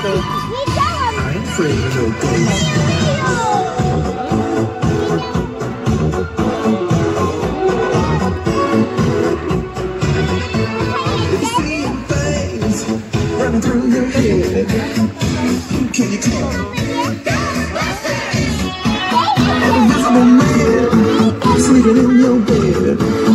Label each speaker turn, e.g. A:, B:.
A: I ain't afraid of no ghosts. Seeing things running through your head. Can you tell? An invisible man sleeping in your bed.